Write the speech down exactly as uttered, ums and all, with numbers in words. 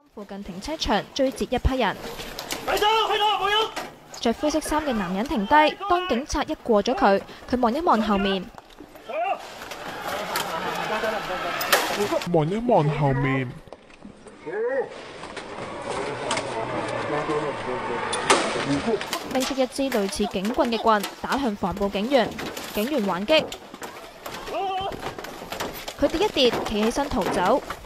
附近停車場追截一批人。着灰色衫嘅男人停低，當警察一過咗佢，佢望一望後面， 望一望後面， 拎出一支類似警棍嘅棍，打向防暴警員。警員還擊，佢跌一跌，企起身逃走。